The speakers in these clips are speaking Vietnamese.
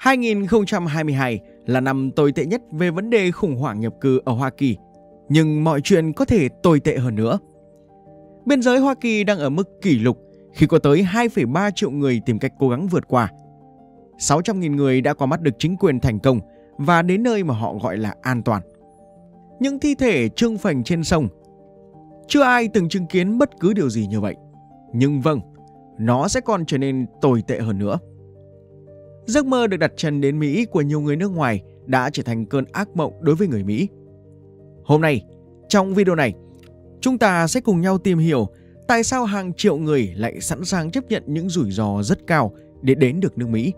2022 là năm tồi tệ nhất về vấn đề khủng hoảng nhập cư ở Hoa Kỳ, nhưng mọi chuyện có thể tồi tệ hơn nữa. Biên giới Hoa Kỳ đang ở mức kỷ lục khi có tới 2,3 triệu người tìm cách cố gắng vượt qua. 600.000 người đã qua mắt được chính quyền thành công và đến nơi mà họ gọi là an toàn. Những thi thể trưng phành trên sông. Chưa ai từng chứng kiến bất cứ điều gì như vậy. Nhưng vâng, nó sẽ còn trở nên tồi tệ hơn nữa. Giấc mơ được đặt chân đến Mỹ của nhiều người nước ngoài đã trở thành cơn ác mộng đối với người Mỹ. Hôm nay, trong video này, chúng ta sẽ cùng nhau tìm hiểu tại sao hàng triệu người lại sẵn sàng chấp nhận những rủi ro rất cao để đến được nước Mỹ.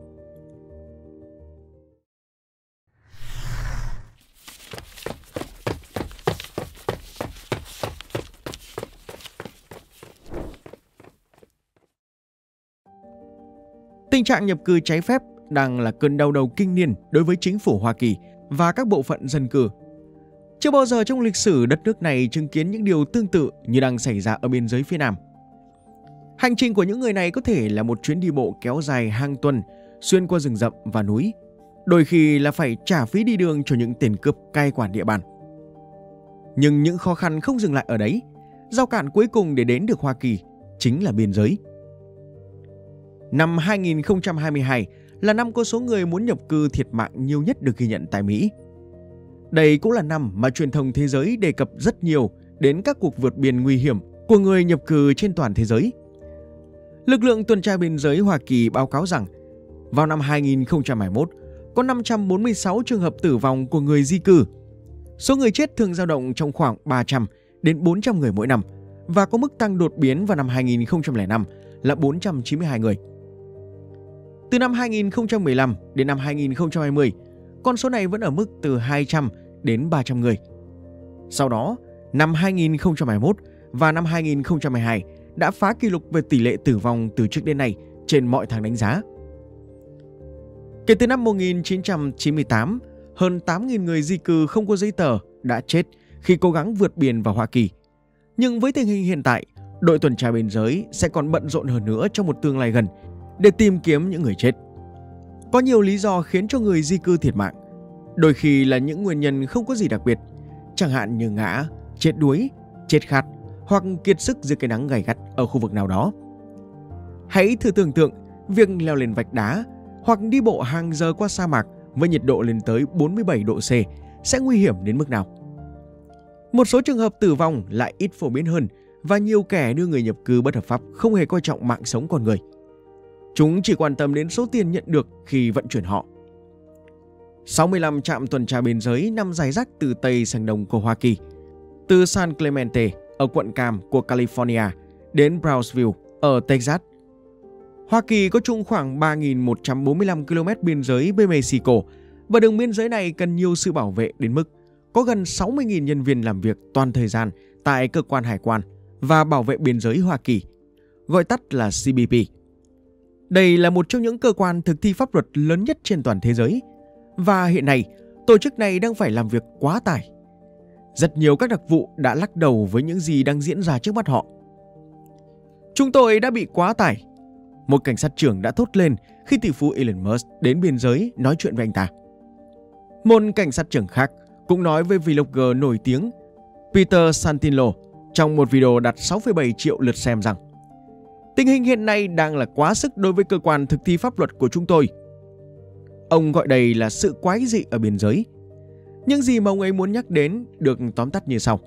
Tình trạng nhập cư trái phép đang là cơn đau đầu kinh niên đối với chính phủ Hoa Kỳ và các bộ phận dân cư. Chưa bao giờ trong lịch sử đất nước này chứng kiến những điều tương tự như đang xảy ra ở biên giới phía Nam. Hành trình của những người này có thể là một chuyến đi bộ kéo dài hàng tuần xuyên qua rừng rậm và núi, đôi khi là phải trả phí đi đường cho những tên cướp cai quản địa bàn. Nhưng những khó khăn không dừng lại ở đấy. Rào cản cuối cùng để đến được Hoa Kỳ chính là biên giới. Năm 2022 là năm có số người muốn nhập cư thiệt mạng nhiều nhất được ghi nhận tại Mỹ. Đây cũng là năm mà truyền thông thế giới đề cập rất nhiều đến các cuộc vượt biên nguy hiểm của người nhập cư trên toàn thế giới. Lực lượng tuần tra biên giới Hoa Kỳ báo cáo rằng vào năm 2021 có 546 trường hợp tử vong của người di cư. Số người chết thường dao động trong khoảng 300 đến 400 người mỗi năm và có mức tăng đột biến vào năm 2005 là 492 người. Từ năm 2015 đến năm 2020, con số này vẫn ở mức từ 200 đến 300 người. Sau đó, năm 2021 và năm 2022 đã phá kỷ lục về tỷ lệ tử vong từ trước đến nay trên mọi thang đánh giá. Kể từ năm 1998, hơn 8.000 người di cư không có giấy tờ đã chết khi cố gắng vượt biển vào Hoa Kỳ. Nhưng với tình hình hiện tại, đội tuần tra biên giới sẽ còn bận rộn hơn nữa trong một tương lai gần để tìm kiếm những người chết. Có nhiều lý do khiến cho người di cư thiệt mạng, đôi khi là những nguyên nhân không có gì đặc biệt, chẳng hạn như ngã, chết đuối, chết khát hoặc kiệt sức dưới cái nắng gay gắt ở khu vực nào đó. Hãy thử tưởng tượng việc leo lên vách đá hoặc đi bộ hàng giờ qua sa mạc với nhiệt độ lên tới 47 độ C sẽ nguy hiểm đến mức nào. Một số trường hợp tử vong lại ít phổ biến hơn và nhiều kẻ đưa người nhập cư bất hợp pháp không hề coi trọng mạng sống con người. Chúng chỉ quan tâm đến số tiền nhận được khi vận chuyển họ. 65 trạm tuần tra biên giới nằm rải rác từ Tây sang Đông của Hoa Kỳ, từ San Clemente ở quận Cam của California đến Brownsville ở Texas. Hoa Kỳ có chung khoảng 3.145 km biên giới với Mexico và đường biên giới này cần nhiều sự bảo vệ đến mức có gần 60.000 nhân viên làm việc toàn thời gian tại cơ quan hải quan và bảo vệ biên giới Hoa Kỳ, gọi tắt là CBP. Đây là một trong những cơ quan thực thi pháp luật lớn nhất trên toàn thế giới và hiện nay tổ chức này đang phải làm việc quá tải. Rất nhiều các đặc vụ đã lắc đầu với những gì đang diễn ra trước mắt họ. Chúng tôi đã bị quá tải, một cảnh sát trưởng đã thốt lên khi tỷ phú Elon Musk đến biên giới nói chuyện với anh ta. Một cảnh sát trưởng khác cũng nói với vlogger nổi tiếng Peter Santino trong một video đạt 6,7 triệu lượt xem rằng tình hình hiện nay đang là quá sức đối với cơ quan thực thi pháp luật của chúng tôi. Ông gọi đây là sự quái dị ở biên giới. Những gì mà ông ấy muốn nhắc đến được tóm tắt như sau.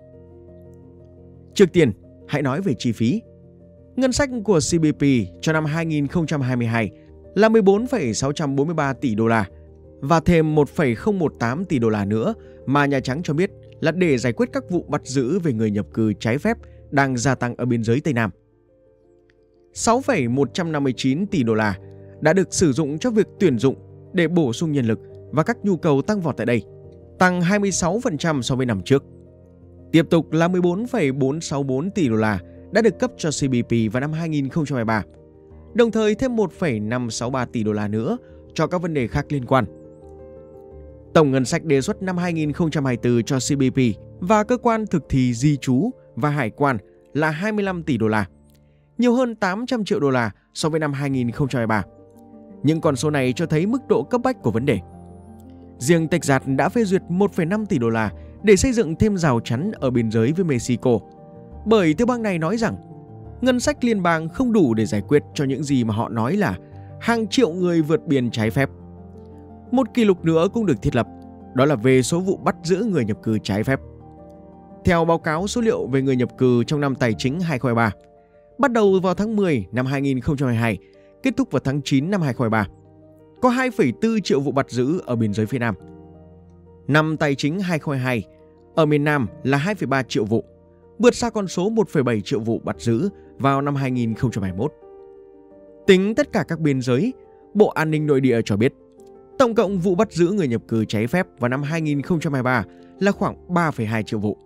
Trước tiên, hãy nói về chi phí. Ngân sách của CBP cho năm 2022 là 14,643 tỷ đô la và thêm 1,018 tỷ đô la nữa mà Nhà Trắng cho biết là để giải quyết các vụ bắt giữ về người nhập cư trái phép đang gia tăng ở biên giới Tây Nam. 6,159 tỷ đô la đã được sử dụng cho việc tuyển dụng để bổ sung nhân lực và các nhu cầu tăng vọt tại đây, tăng 26% so với năm trước. Tiếp tục là 14,464 tỷ đô la đã được cấp cho CBP vào năm 2023, đồng thời thêm 1,563 tỷ đô la nữa cho các vấn đề khác liên quan. Tổng ngân sách đề xuất năm 2024 cho CBP và cơ quan thực thi di trú và hải quan là 25 tỷ đô la, nhiều hơn 800 triệu đô la so với năm 2023. những con số này cho thấy mức độ cấp bách của vấn đề. Riêng Texas đã phê duyệt 1,5 tỷ đô la để xây dựng thêm rào chắn ở biên giới với Mexico, bởi tiểu bang này nói rằng ngân sách liên bang không đủ để giải quyết cho những gì mà họ nói là hàng triệu người vượt biên trái phép. Một kỷ lục nữa cũng được thiết lập, đó là về số vụ bắt giữ người nhập cư trái phép. Theo báo cáo số liệu về người nhập cư trong năm tài chính 2023, bắt đầu vào tháng 10 năm 2022, kết thúc vào tháng 9 năm 2023, có 2,4 triệu vụ bắt giữ ở biên giới phía Nam. Năm tài chính 2022, ở miền Nam là 2,3 triệu vụ, vượt xa con số 1,7 triệu vụ bắt giữ vào năm 2021. Tính tất cả các biên giới, Bộ An ninh Nội địa cho biết, tổng cộng vụ bắt giữ người nhập cư trái phép vào năm 2023 là khoảng 3,2 triệu vụ.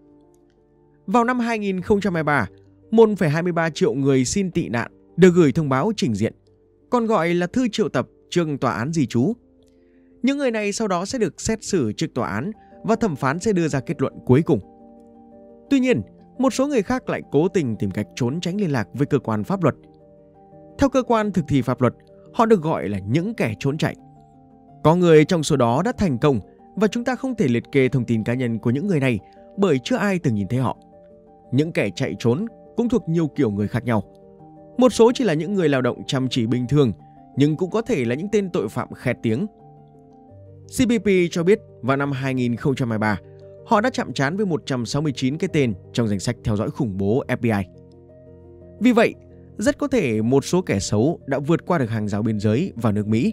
Vào năm 2023, 1,23 triệu người xin tị nạn được gửi thông báo trình diện, còn gọi là thư triệu tập trước tòa án di trú. Những người này sau đó sẽ được xét xử trước tòa án và thẩm phán sẽ đưa ra kết luận cuối cùng. Tuy nhiên, một số người khác lại cố tình tìm cách trốn tránh liên lạc với cơ quan pháp luật. Theo cơ quan thực thi pháp luật, họ được gọi là những kẻ trốn chạy. Có người trong số đó đã thành công và chúng ta không thể liệt kê thông tin cá nhân của những người này bởi chưa ai từng nhìn thấy họ. Những kẻ chạy trốn cũng thuộc nhiều kiểu người khác nhau. Một số chỉ là những người lao động chăm chỉ bình thường, nhưng cũng có thể là những tên tội phạm khét tiếng. CBP cho biết vào năm 2023, họ đã chạm trán với 169 cái tên trong danh sách theo dõi khủng bố FBI. Vì vậy, rất có thể một số kẻ xấu đã vượt qua được hàng rào biên giới vào nước Mỹ.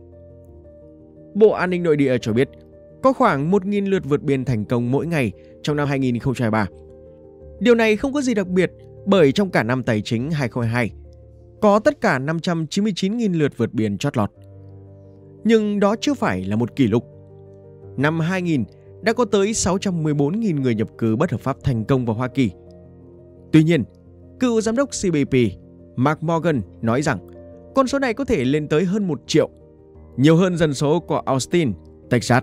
Bộ An ninh Nội địa cho biết có khoảng 1.000 lượt vượt biên thành công mỗi ngày trong năm 2023. Điều này không có gì đặc biệt bởi trong cả năm tài chính 2022, có tất cả 599.000 lượt vượt biên chót lọt. Nhưng đó chưa phải là một kỷ lục. Năm 2000 đã có tới 614.000 người nhập cư bất hợp pháp thành công vào Hoa Kỳ. Tuy nhiên, cựu giám đốc CBP Mark Morgan nói rằng con số này có thể lên tới hơn 1 triệu, nhiều hơn dân số của Austin, Texas.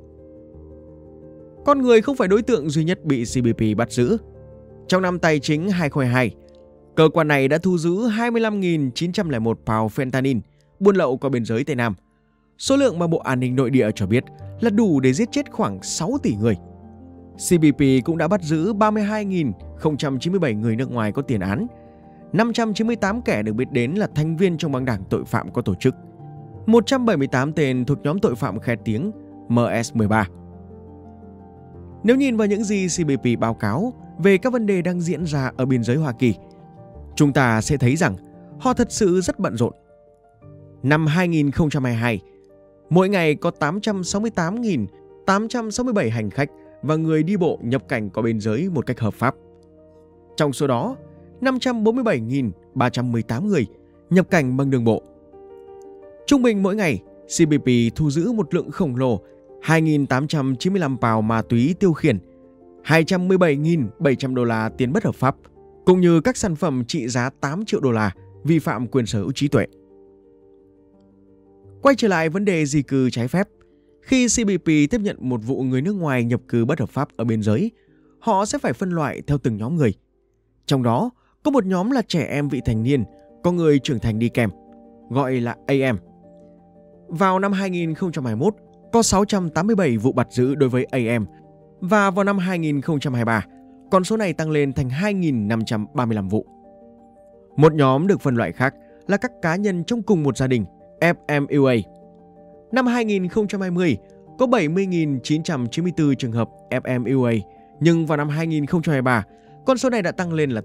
Con người không phải đối tượng duy nhất bị CBP bắt giữ. Trong năm tài chính 2022, cơ quan này đã thu giữ 25.901 pound fentanyl buôn lậu qua biên giới Tây Nam. Số lượng mà Bộ An ninh Nội địa cho biết là đủ để giết chết khoảng 6 tỷ người. CBP cũng đã bắt giữ 32.097 người nước ngoài có tiền án, 598 kẻ được biết đến là thành viên trong băng đảng tội phạm có tổ chức, 178 tên thuộc nhóm tội phạm khét tiếng MS-13. Nếu nhìn vào những gì CBP báo cáo về các vấn đề đang diễn ra ở biên giới Hoa Kỳ, chúng ta sẽ thấy rằng họ thật sự rất bận rộn. Năm 2022, mỗi ngày có 868.867 hành khách và người đi bộ nhập cảnh qua biên giới một cách hợp pháp. Trong số đó, 547.318 người nhập cảnh bằng đường bộ. Trung bình mỗi ngày, CBP thu giữ một lượng khổng lồ 2.895 pound ma túy tiêu khiển, 217.700 đô la tiền bất hợp pháp, cũng như các sản phẩm trị giá 8 triệu đô la vi phạm quyền sở hữu trí tuệ. Quay trở lại vấn đề di cư trái phép, khi CBP tiếp nhận một vụ người nước ngoài nhập cư bất hợp pháp ở biên giới, họ sẽ phải phân loại theo từng nhóm người. Trong đó, có một nhóm là trẻ em vị thành niên, có người trưởng thành đi kèm, gọi là AM. Vào năm 2021, có 687 vụ bắt giữ đối với AM, và vào năm 2023, con số này tăng lên thành 2.535 vụ. Một nhóm được phân loại khác là các cá nhân trong cùng một gia đình, FMUA. Năm 2020, có 70.994 trường hợp FMUA, nhưng vào năm 2023, con số này đã tăng lên là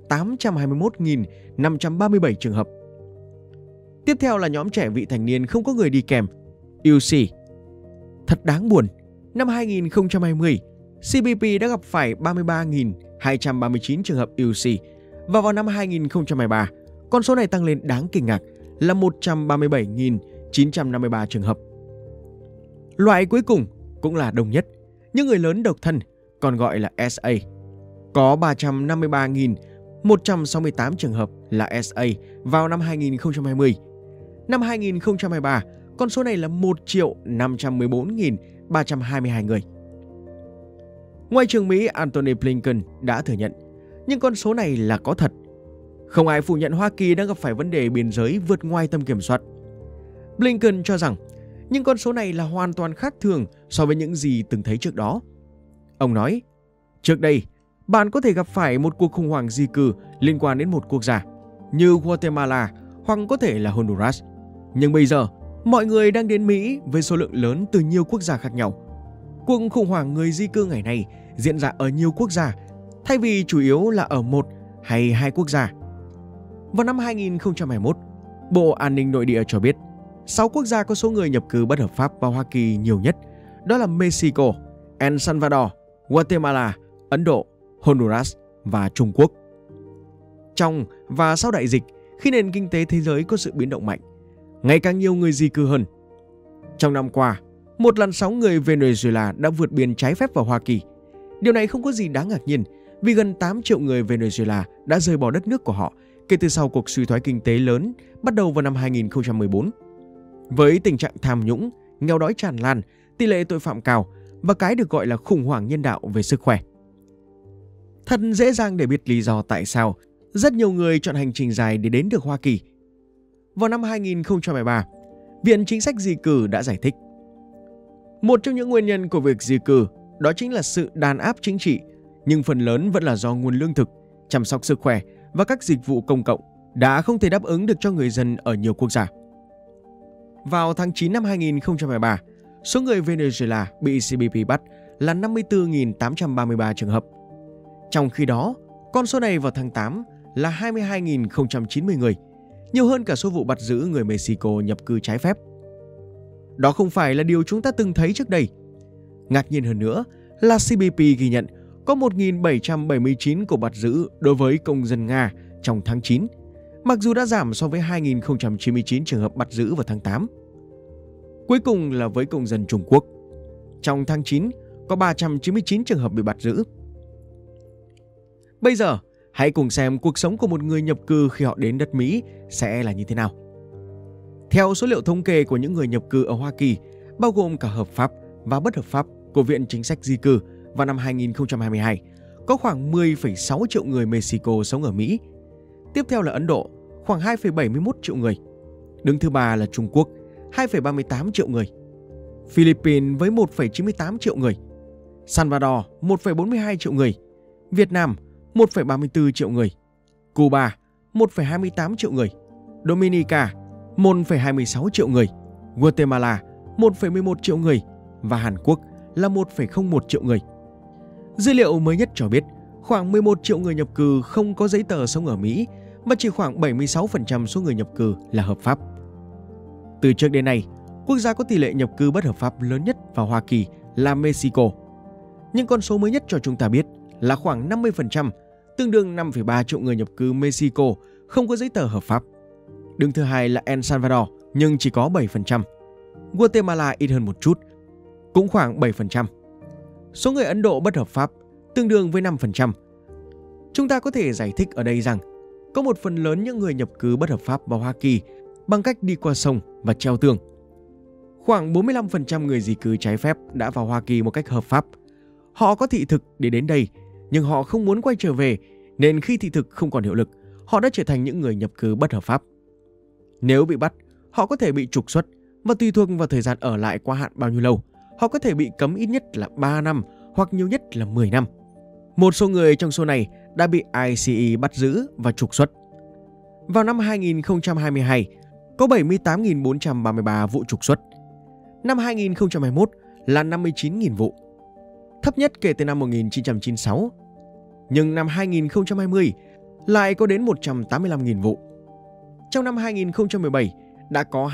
821.537 trường hợp. Tiếp theo là nhóm trẻ vị thành niên không có người đi kèm, UC. Thật đáng buồn, năm 2020, CBP đã gặp phải 33.239 trường hợp UC, và vào năm 2023, con số này tăng lên đáng kinh ngạc là 137.953 trường hợp. Loại cuối cùng cũng là đông nhất, những người lớn độc thân, còn gọi là SA. Có 353.168 trường hợp là SA vào năm 2020. Năm 2023, con số này là 1.514.322 người. Ngoại trưởng Mỹ Antony Blinken đã thừa nhận, nhưng con số này là có thật. Không ai phủ nhận Hoa Kỳ đang gặp phải vấn đề biên giới vượt ngoài tầm kiểm soát. Blinken cho rằng những con số này là hoàn toàn khác thường so với những gì từng thấy trước đó. Ông nói, trước đây, bạn có thể gặp phải một cuộc khủng hoảng di cư liên quan đến một quốc gia như Guatemala hoặc có thể là Honduras. Nhưng bây giờ, mọi người đang đến Mỹ với số lượng lớn từ nhiều quốc gia khác nhau. Cuộc khủng hoảng người di cư ngày nay diễn ra ở nhiều quốc gia, thay vì chủ yếu là ở một hay hai quốc gia. Vào năm 2021, Bộ An ninh Nội địa cho biết 6 quốc gia có số người nhập cư bất hợp pháp vào Hoa Kỳ nhiều nhất, đó là Mexico, El Salvador, Guatemala, Ấn Độ, Honduras và Trung Quốc. Trong và sau đại dịch, khi nền kinh tế thế giới có sự biến động mạnh, ngày càng nhiều người di cư hơn. Trong năm qua, một làn sóng người Venezuela đã vượt biên trái phép vào Hoa Kỳ. Điều này không có gì đáng ngạc nhiên vì gần 8 triệu người Venezuela đã rời bỏ đất nước của họ kể từ sau cuộc suy thoái kinh tế lớn bắt đầu vào năm 2014. Với tình trạng tham nhũng, nghèo đói tràn lan, tỷ lệ tội phạm cao và cái được gọi là khủng hoảng nhân đạo về sức khỏe. Thật dễ dàng để biết lý do tại sao rất nhiều người chọn hành trình dài để đến được Hoa Kỳ. Vào năm 2013, Viện Chính sách Di cư đã giải thích. Một trong những nguyên nhân của việc di cư đó chính là sự đàn áp chính trị, nhưng phần lớn vẫn là do nguồn lương thực, chăm sóc sức khỏe và các dịch vụ công cộng đã không thể đáp ứng được cho người dân ở nhiều quốc gia. Vào tháng 9 năm 2013, số người Venezuela bị CBP bắt là 54.833 trường hợp. Trong khi đó, con số này vào tháng 8 là 22.090 người, nhiều hơn cả số vụ bắt giữ người Mexico nhập cư trái phép. Đó không phải là điều chúng ta từng thấy trước đây. Ngạc nhiên hơn nữa là CBP ghi nhận có 1.779 cuộc bắt giữ đối với công dân Nga trong tháng 9, mặc dù đã giảm so với 2.099 trường hợp bắt giữ vào tháng 8. Cuối cùng là với công dân Trung Quốc. Trong tháng 9, có 399 trường hợp bị bắt giữ. Bây giờ, hãy cùng xem cuộc sống của một người nhập cư khi họ đến đất Mỹ sẽ là như thế nào. Theo số liệu thống kê của những người nhập cư ở Hoa Kỳ, bao gồm cả hợp pháp và bất hợp pháp của Viện Chính sách Di cư vào năm 2022, có khoảng 10,6 triệu người Mexico sống ở Mỹ. Tiếp theo là Ấn Độ, khoảng 2,71 triệu người. Đứng thứ ba là Trung Quốc, 2,38 triệu người. Philippines với 1,98 triệu người. Salvador, 1,42 triệu người. Việt Nam, 1,34 triệu người. Cuba, 1,28 triệu người. Dominica, 1,26 triệu người. Guatemala, 1,11 triệu người. Và Hàn Quốc là 1,01 triệu người. Dữ liệu mới nhất cho biết khoảng 11 triệu người nhập cư không có giấy tờ sống ở Mỹ và chỉ khoảng 76% số người nhập cư là hợp pháp. Từ trước đến nay, quốc gia có tỷ lệ nhập cư bất hợp pháp lớn nhất vào Hoa Kỳ là Mexico. Nhưng con số mới nhất cho chúng ta biết là khoảng 50%, tương đương 5,3 triệu người nhập cư Mexico không có giấy tờ hợp pháp. Đứng thứ hai là El Salvador nhưng chỉ có 7%. Guatemala ít hơn một chút, cũng khoảng 7%. Số người Ấn Độ bất hợp pháp tương đương với 5%. Chúng ta có thể giải thích ở đây rằng có một phần lớn những người nhập cư bất hợp pháp vào Hoa Kỳ bằng cách đi qua sông và treo tường. Khoảng 45% người di cư trái phép đã vào Hoa Kỳ một cách hợp pháp. Họ có thị thực để đến đây, nhưng họ không muốn quay trở về, nên khi thị thực không còn hiệu lực, họ đã trở thành những người nhập cư bất hợp pháp. Nếu bị bắt, họ có thể bị trục xuất và tùy thuộc vào thời gian ở lại quá hạn bao nhiêu lâu, họ có thể bị cấm ít nhất là 3 năm hoặc nhiều nhất là 10 năm. Một số người trong số này đã bị ICE bắt giữ và trục xuất. Vào năm 2022, có 78.433 vụ trục xuất. Năm 2021 là 59.000 vụ, thấp nhất kể từ năm 1996. Nhưng năm 2020 lại có đến 185.000 vụ. Trong năm 2017 đã có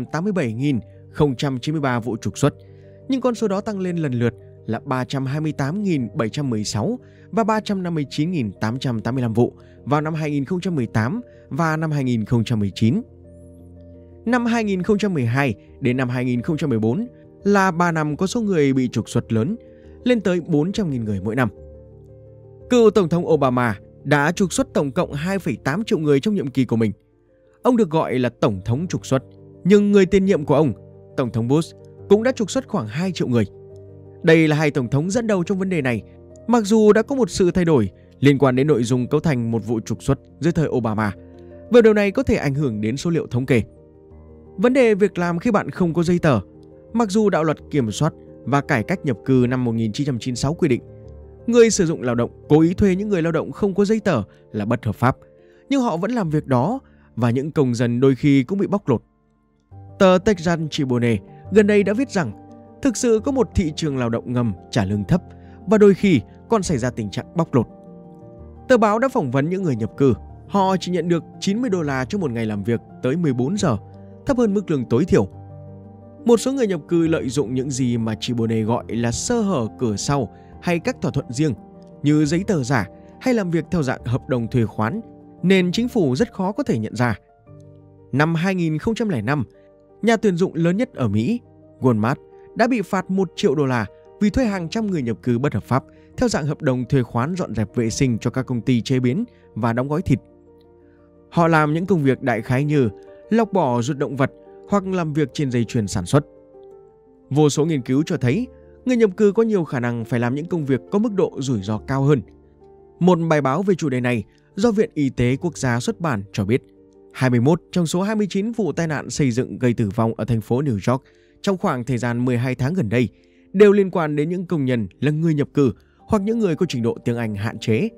287.093 vụ trục xuất, nhưng con số đó tăng lên lần lượt là 328.716 và 359.885 vụ vào năm 2018 và năm 2019. Năm 2012 đến năm 2014 là 3 năm có số người bị trục xuất lớn, lên tới 400.000 người mỗi năm. Cựu Tổng thống Obama đã trục xuất tổng cộng 2,8 triệu người trong nhiệm kỳ của mình. Ông được gọi là Tổng thống trục xuất, nhưng người tiền nhiệm của ông, Tổng thống Bush, cũng đã trục xuất khoảng 2 triệu người. Đây là hai tổng thống dẫn đầu trong vấn đề này, mặc dù đã có một sự thay đổi liên quan đến nội dung cấu thành một vụ trục xuất dưới thời Obama, và điều này có thể ảnh hưởng đến số liệu thống kê. Vấn đề việc làm khi bạn không có giấy tờ. Mặc dù đạo luật kiểm soát và cải cách nhập cư năm 1996 quy định người sử dụng lao động cố ý thuê những người lao động không có giấy tờ là bất hợp pháp, nhưng họ vẫn làm việc đó và những công dân đôi khi cũng bị bóc lột. Tờ Texas Tribune gần đây đã viết rằng thực sự có một thị trường lao động ngầm trả lương thấp và đôi khi còn xảy ra tình trạng bóc lột. Tờ báo đã phỏng vấn những người nhập cư. Họ chỉ nhận được $90 cho một ngày làm việc tới 14 giờ, thấp hơn mức lương tối thiểu. Một số người nhập cư lợi dụng những gì mà Tribune gọi là sơ hở cửa sau hay các thỏa thuận riêng như giấy tờ giả hay làm việc theo dạng hợp đồng thuê khoán, nên chính phủ rất khó có thể nhận ra. Năm 2005, nhà tuyển dụng lớn nhất ở Mỹ, Walmart, đã bị phạt $1 triệu vì thuê hàng trăm người nhập cư bất hợp pháp theo dạng hợp đồng thuê khoán dọn dẹp vệ sinh cho các công ty chế biến và đóng gói thịt. Họ làm những công việc đại khái như lọc bỏ ruột động vật hoặc làm việc trên dây chuyền sản xuất. Vô số nghiên cứu cho thấy người nhập cư có nhiều khả năng phải làm những công việc có mức độ rủi ro cao hơn. Một bài báo về chủ đề này do Viện Y tế Quốc gia xuất bản cho biết 21 trong số 29 vụ tai nạn xây dựng gây tử vong ở thành phố New York trong khoảng thời gian 12 tháng gần đây đều liên quan đến những công nhân là người nhập cư hoặc những người có trình độ tiếng Anh hạn chế.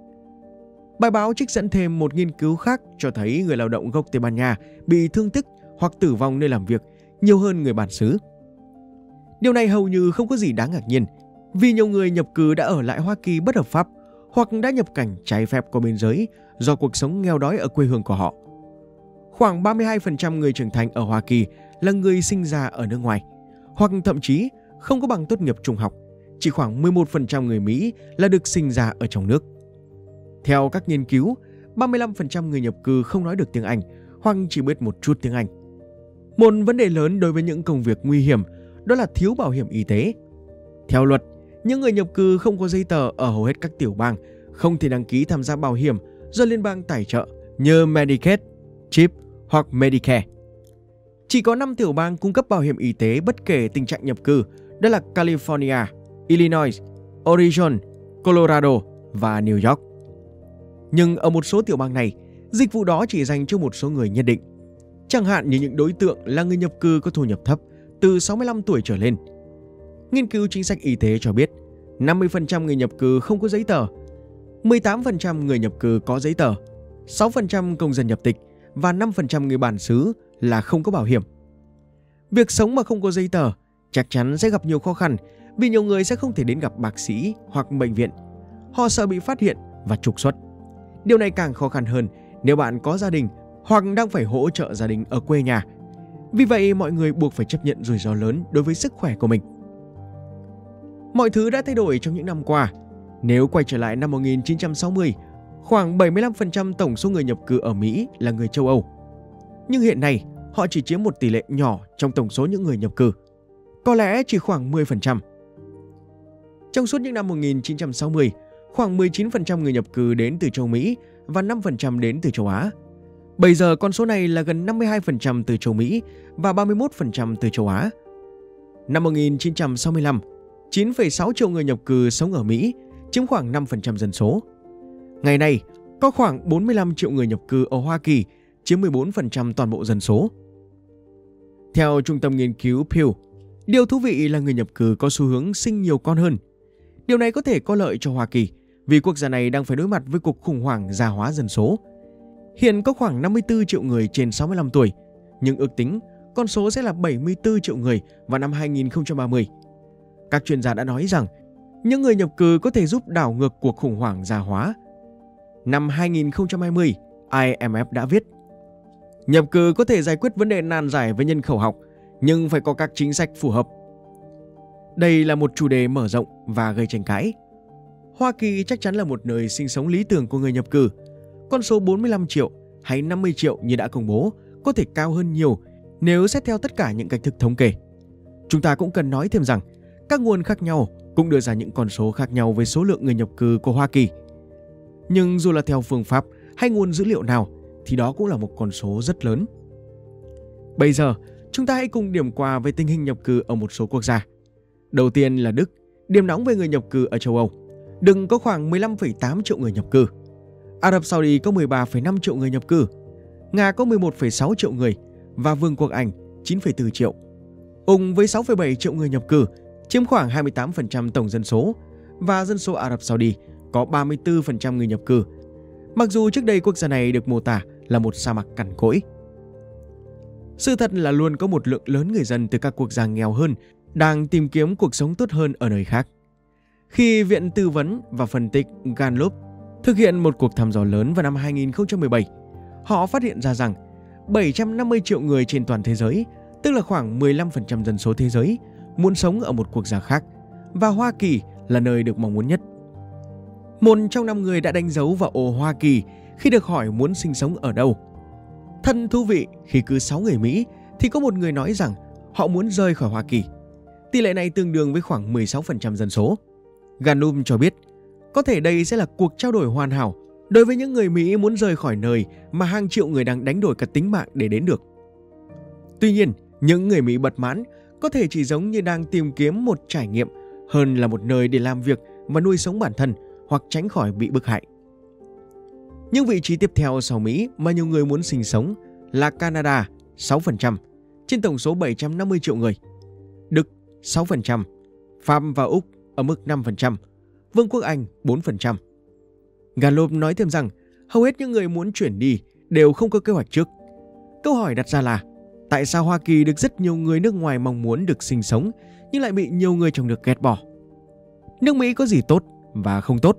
Bài báo trích dẫn thêm một nghiên cứu khác cho thấy người lao động gốc Tây Ban Nha bị thương tích hoặc tử vong nơi làm việc nhiều hơn người bản xứ. Điều này hầu như không có gì đáng ngạc nhiên, vì nhiều người nhập cư đã ở lại Hoa Kỳ bất hợp pháp hoặc đã nhập cảnh trái phép qua biên giới do cuộc sống nghèo đói ở quê hương của họ. Khoảng 32% người trưởng thành ở Hoa Kỳ là người sinh ra ở nước ngoài, hoặc thậm chí không có bằng tốt nghiệp trung học. Chỉ khoảng 11% người Mỹ là được sinh ra ở trong nước. Theo các nghiên cứu, 35% người nhập cư không nói được tiếng Anh hoặc chỉ biết một chút tiếng Anh. Một vấn đề lớn đối với những công việc nguy hiểm đó là thiếu bảo hiểm y tế. Theo luật, những người nhập cư không có giấy tờ ở hầu hết các tiểu bang không thể đăng ký tham gia bảo hiểm do liên bang tài trợ như Medicaid, CHIP hoặc Medicare. Chỉ có 5 tiểu bang cung cấp bảo hiểm y tế bất kể tình trạng nhập cư, đó là California, Illinois, Oregon, Colorado và New York. Nhưng ở một số tiểu bang này, dịch vụ đó chỉ dành cho một số người nhất định. Chẳng hạn như những đối tượng là người nhập cư có thu nhập thấp từ 65 tuổi trở lên. Nghiên cứu chính sách y tế cho biết 50% người nhập cư không có giấy tờ, 18% người nhập cư có giấy tờ, 6% công dân nhập tịch và 5% người bản xứ là không có bảo hiểm. Việc sống mà không có giấy tờ chắc chắn sẽ gặp nhiều khó khăn vì nhiều người sẽ không thể đến gặp bác sĩ hoặc bệnh viện. Họ sợ bị phát hiện và trục xuất. Điều này càng khó khăn hơn nếu bạn có gia đình hoặc đang phải hỗ trợ gia đình ở quê nhà. Vì vậy, mọi người buộc phải chấp nhận rủi ro lớn đối với sức khỏe của mình. Mọi thứ đã thay đổi trong những năm qua. Nếu quay trở lại năm 1960, khoảng 75% tổng số người nhập cư ở Mỹ là người châu Âu. Nhưng hiện nay, họ chỉ chiếm một tỷ lệ nhỏ trong tổng số những người nhập cư. Có lẽ chỉ khoảng 10%. Trong suốt những năm 1960, khoảng 19% người nhập cư đến từ châu Mỹ và 5% đến từ châu Á. Bây giờ con số này là gần 52% từ châu Mỹ và 31% từ châu Á. Năm 1965, 9,6 triệu người nhập cư sống ở Mỹ, chiếm khoảng 5% dân số. Ngày nay, có khoảng 45 triệu người nhập cư ở Hoa Kỳ, chiếm 14% toàn bộ dân số. Theo trung tâm nghiên cứu Pew, điều thú vị là người nhập cư có xu hướng sinh nhiều con hơn. Điều này có thể có lợi cho Hoa Kỳ vì quốc gia này đang phải đối mặt với cuộc khủng hoảng già hóa dân số. Hiện có khoảng 54 triệu người trên 65 tuổi, nhưng ước tính con số sẽ là 74 triệu người vào năm 2030. Các chuyên gia đã nói rằng những người nhập cư có thể giúp đảo ngược cuộc khủng hoảng già hóa. Năm 2020, IMF đã viết, nhập cư có thể giải quyết vấn đề nan giải với nhân khẩu học, nhưng phải có các chính sách phù hợp. Đây là một chủ đề mở rộng và gây tranh cãi. Hoa Kỳ chắc chắn là một nơi sinh sống lý tưởng của người nhập cư. Con số 45 triệu hay 50 triệu như đã công bố có thể cao hơn nhiều nếu xét theo tất cả những cách thức thống kê. Chúng ta cũng cần nói thêm rằng các nguồn khác nhau cũng đưa ra những con số khác nhau về số lượng người nhập cư của Hoa Kỳ. Nhưng dù là theo phương pháp hay nguồn dữ liệu nào thì đó cũng là một con số rất lớn. Bây giờ, chúng ta hãy cùng điểm qua về tình hình nhập cư ở một số quốc gia. Đầu tiên là Đức, điểm nóng về người nhập cư ở châu Âu. Đức có khoảng 15,8 triệu người nhập cư. Ả Rập Saudi có 13,5 triệu người nhập cư. Nga có 11,6 triệu người và Vương quốc Anh 9,4 triệu. Úc với 6,7 triệu người nhập cư, chiếm khoảng 28% tổng dân số, và dân số Ả Rập Saudi có 34% người nhập cư. Mặc dù trước đây quốc gia này được mô tả là một sa mạc cằn cỗi. Sự thật là luôn có một lượng lớn người dân từ các quốc gia nghèo hơn đang tìm kiếm cuộc sống tốt hơn ở nơi khác. Khi Viện Tư vấn và Phân tích Gallup thực hiện một cuộc thăm dò lớn vào năm 2017, họ phát hiện ra rằng 750 triệu người trên toàn thế giới, tức là khoảng 15% dân số thế giới, muốn sống ở một quốc gia khác, và Hoa Kỳ là nơi được mong muốn nhất. 1 trong 5 người đã đánh dấu vào ô Hoa Kỳ khi được hỏi muốn sinh sống ở đâu. Thật thú vị khi cứ 6 người Mỹ thì có một người nói rằng họ muốn rời khỏi Hoa Kỳ. Tỷ lệ này tương đương với khoảng 16% dân số. Gallup cho biết, có thể đây sẽ là cuộc trao đổi hoàn hảo đối với những người Mỹ muốn rời khỏi nơi mà hàng triệu người đang đánh đổi cả tính mạng để đến được. Tuy nhiên, những người Mỹ bất mãn có thể chỉ giống như đang tìm kiếm một trải nghiệm hơn là một nơi để làm việc và nuôi sống bản thân hoặc tránh khỏi bị bức hại. Những vị trí tiếp theo sau Mỹ mà nhiều người muốn sinh sống là Canada 6% trên tổng số 750 triệu người, Đức 6%, Pháp và Úc ở mức 5%, Vương quốc Anh 4%. Gallup nói thêm rằng hầu hết những người muốn chuyển đi đều không có kế hoạch trước. Câu hỏi đặt ra là tại sao Hoa Kỳ được rất nhiều người nước ngoài mong muốn được sinh sống nhưng lại bị nhiều người trong nước ghét bỏ? Nước Mỹ có gì tốt và không tốt?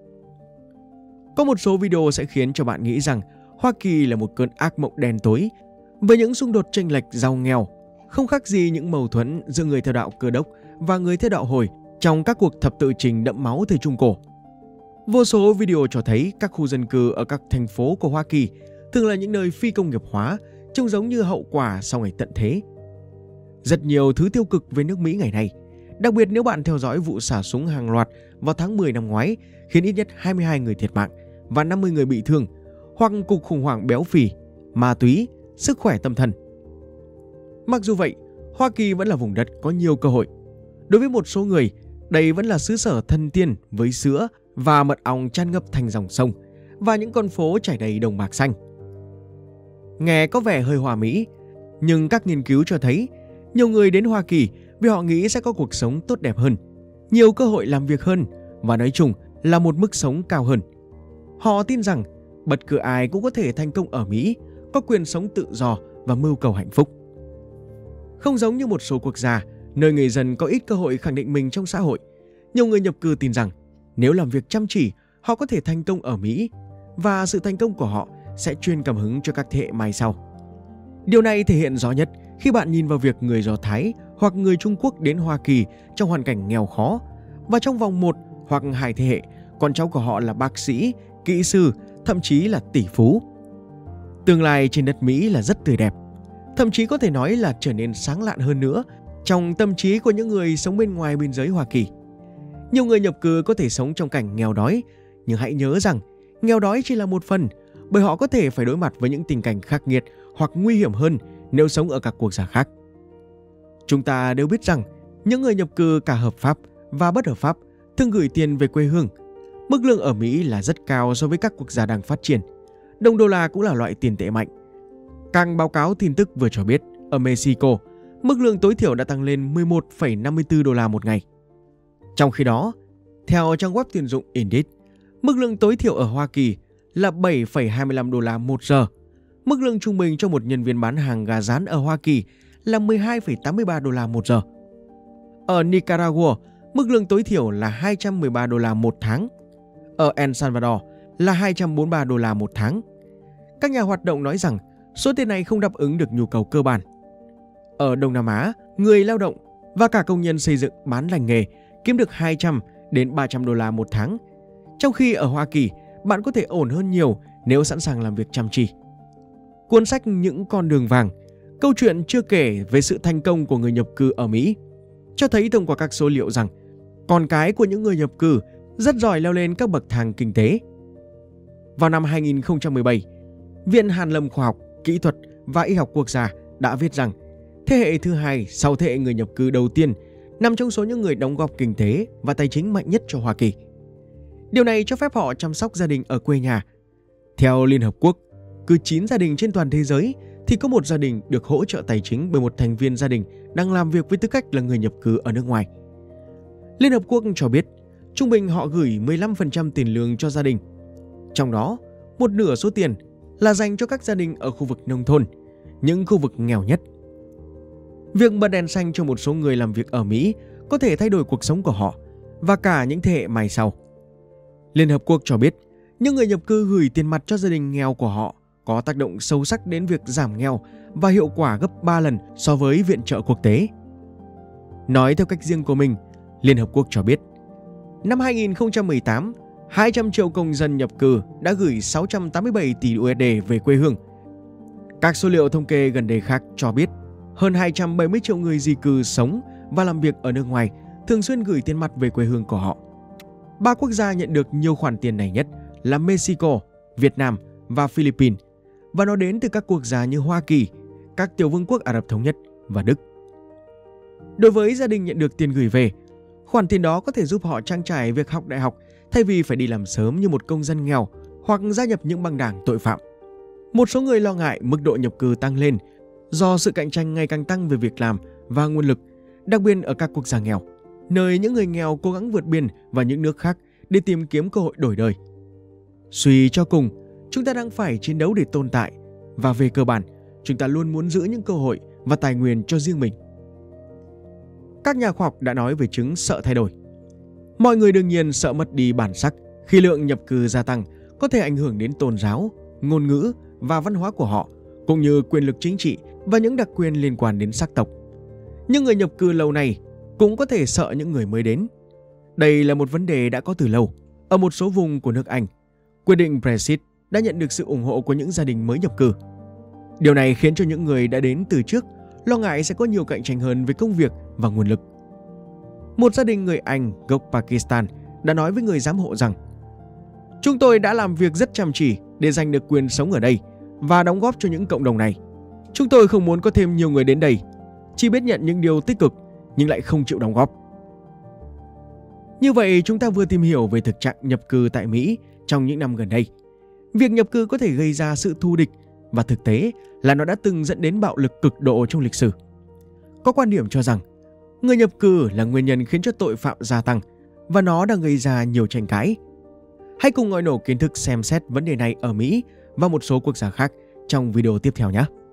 Có một số video sẽ khiến cho bạn nghĩ rằng Hoa Kỳ là một cơn ác mộng đen tối với những xung đột chênh lệch giàu nghèo, không khác gì những mâu thuẫn giữa người theo đạo Cơ đốc và người theo đạo Hồi trong các cuộc thập tự trình đẫm máu thời Trung Cổ. Vô số video cho thấy các khu dân cư ở các thành phố của Hoa Kỳ thường là những nơi phi công nghiệp hóa, trông giống như hậu quả sau ngày tận thế. Rất nhiều thứ tiêu cực về nước Mỹ ngày nay, đặc biệt nếu bạn theo dõi vụ xả súng hàng loạt vào tháng 10 năm ngoái khiến ít nhất 22 người thiệt mạng và 50 người bị thương, hoặc cuộc khủng hoảng béo phì, ma túy, sức khỏe tâm thần. Mặc dù vậy, Hoa Kỳ vẫn là vùng đất có nhiều cơ hội. Đối với một số người, đây vẫn là xứ sở thần tiên với sữa và mật ong tràn ngập thành dòng sông và những con phố trải đầy đồng bạc xanh. Nghe có vẻ hơi hoa mỹ, nhưng các nghiên cứu cho thấy nhiều người đến Hoa Kỳ vì họ nghĩ sẽ có cuộc sống tốt đẹp hơn, nhiều cơ hội làm việc hơn và nói chung là một mức sống cao hơn. Họ tin rằng bất cứ ai cũng có thể thành công ở Mỹ, có quyền sống tự do và mưu cầu hạnh phúc. Không giống như một số quốc gia nơi người dân có ít cơ hội khẳng định mình trong xã hội, nhiều người nhập cư tin rằng nếu làm việc chăm chỉ, họ có thể thành công ở Mỹ và sự thành công của họ sẽ truyền cảm hứng cho các thế hệ mai sau. Điều này thể hiện rõ nhất khi bạn nhìn vào việc người Do Thái hoặc người Trung Quốc đến Hoa Kỳ trong hoàn cảnh nghèo khó và trong vòng 1 hoặc 2 thế hệ, con cháu của họ là bác sĩ, kỹ sư, thậm chí là tỷ phú. Tương lai trên đất Mỹ là rất tươi đẹp, thậm chí có thể nói là trở nên sáng lạn hơn nữa trong tâm trí của những người sống bên ngoài biên giới Hoa Kỳ. Nhiều người nhập cư có thể sống trong cảnh nghèo đói, nhưng hãy nhớ rằng nghèo đói chỉ là một phần, bởi họ có thể phải đối mặt với những tình cảnh khắc nghiệt hoặc nguy hiểm hơn nếu sống ở các quốc gia khác. Chúng ta đều biết rằng những người nhập cư cả hợp pháp và bất hợp pháp thường gửi tiền về quê hương. Mức lương ở Mỹ là rất cao so với các quốc gia đang phát triển. Đồng đô la cũng là loại tiền tệ mạnh. Các báo cáo tin tức vừa cho biết, ở Mexico, mức lương tối thiểu đã tăng lên 11,54 đô la một ngày. Trong khi đó, theo trang web tuyển dụng Indeed, mức lương tối thiểu ở Hoa Kỳ là 7,25 đô la một giờ. Mức lương trung bình cho một nhân viên bán hàng gà rán ở Hoa Kỳ là 12,83 đô la một giờ. Ở Nicaragua, mức lương tối thiểu là 213 đô la một tháng. Ở El Salvador là 243 đô la một tháng. Các nhà hoạt động nói rằng số tiền này không đáp ứng được nhu cầu cơ bản. Ở Đông Nam Á, người lao động và cả công nhân xây dựng bán lành nghề kiếm được 200 đến 300 đô la một tháng. Trong khi ở Hoa Kỳ, bạn có thể ổn hơn nhiều nếu sẵn sàng làm việc chăm chỉ. Cuốn sách Những con đường vàng, câu chuyện chưa kể về sự thành công của người nhập cư ở Mỹ, cho thấy thông qua các số liệu rằng con cái của những người nhập cư rất giỏi leo lên các bậc thang kinh tế. Vào năm 2017, Viện Hàn lâm Khoa học, Kỹ thuật và Y học Quốc gia đã viết rằng thế hệ thứ hai sau thế hệ người nhập cư đầu tiên nằm trong số những người đóng góp kinh tế và tài chính mạnh nhất cho Hoa Kỳ. Điều này cho phép họ chăm sóc gia đình ở quê nhà. Theo Liên Hợp Quốc, cứ 9 gia đình trên toàn thế giới thì thì có một gia đình được hỗ trợ tài chính bởi một thành viên gia đình đang làm việc với tư cách là người nhập cư ở nước ngoài. Liên Hợp Quốc cho biết, trung bình họ gửi 15% tiền lương cho gia đình. Trong đó, một nửa số tiền là dành cho các gia đình ở khu vực nông thôn, những khu vực nghèo nhất. Việc bật đèn xanh cho một số người làm việc ở Mỹ có thể thay đổi cuộc sống của họ và cả những thế hệ mai sau. Liên Hợp Quốc cho biết, những người nhập cư gửi tiền mặt cho gia đình nghèo của họ có tác động sâu sắc đến việc giảm nghèo và hiệu quả gấp 3 lần so với viện trợ quốc tế. Nói theo cách riêng của mình, Liên Hợp Quốc cho biết, năm 2018, 200 triệu công dân nhập cư đã gửi 687 tỷ USD về quê hương. Các số liệu thống kê gần đây khác cho biết, hơn 270 triệu người di cư sống và làm việc ở nước ngoài thường xuyên gửi tiền mặt về quê hương của họ. 3 quốc gia nhận được nhiều khoản tiền này nhất là Mexico, Việt Nam và Philippines, và nó đến từ các quốc gia như Hoa Kỳ, các tiểu vương quốc Ả Rập Thống Nhất và Đức. Đối với gia đình nhận được tiền gửi về, khoản tiền đó có thể giúp họ trang trải việc học đại học thay vì phải đi làm sớm như một công dân nghèo hoặc gia nhập những băng đảng tội phạm. Một số người lo ngại mức độ nhập cư tăng lên do sự cạnh tranh ngày càng tăng về việc làm và nguồn lực, đặc biệt ở các quốc gia nghèo, nơi những người nghèo cố gắng vượt biên vào những nước khác để tìm kiếm cơ hội đổi đời. Suy cho cùng, chúng ta đang phải chiến đấu để tồn tại, và về cơ bản, chúng ta luôn muốn giữ những cơ hội và tài nguyên cho riêng mình. Các nhà khoa học đã nói về chứng sợ thay đổi. Mọi người đương nhiên sợ mất đi bản sắc khi lượng nhập cư gia tăng có thể ảnh hưởng đến tôn giáo, ngôn ngữ và văn hóa của họ, cũng như quyền lực chính trị và những đặc quyền liên quan đến sắc tộc. Nhưng người nhập cư lâu nay cũng có thể sợ những người mới đến. Đây là một vấn đề đã có từ lâu. Ở một số vùng của nước Anh, quyết định Brexit đã nhận được sự ủng hộ của những gia đình mới nhập cư. Điều này khiến cho những người đã đến từ trước lo ngại sẽ có nhiều cạnh tranh hơn về công việc và nguồn lực. Một gia đình người Anh gốc Pakistan đã nói với người giám hộ rằng: "Chúng tôi đã làm việc rất chăm chỉ để giành được quyền sống ở đây và đóng góp cho những cộng đồng này. Chúng tôi không muốn có thêm nhiều người đến đây, chỉ biết nhận những điều tích cực nhưng lại không chịu đóng góp." Như vậy, chúng ta vừa tìm hiểu về thực trạng nhập cư tại Mỹ trong những năm gần đây. Việc nhập cư có thể gây ra sự thù địch, và thực tế là nó đã từng dẫn đến bạo lực cực độ trong lịch sử. Có quan điểm cho rằng người nhập cư là nguyên nhân khiến cho tội phạm gia tăng, và nó đang gây ra nhiều tranh cãi. Hãy cùng ngòi nổ kiến thức xem xét vấn đề này ở Mỹ và một số quốc gia khác trong video tiếp theo nhé.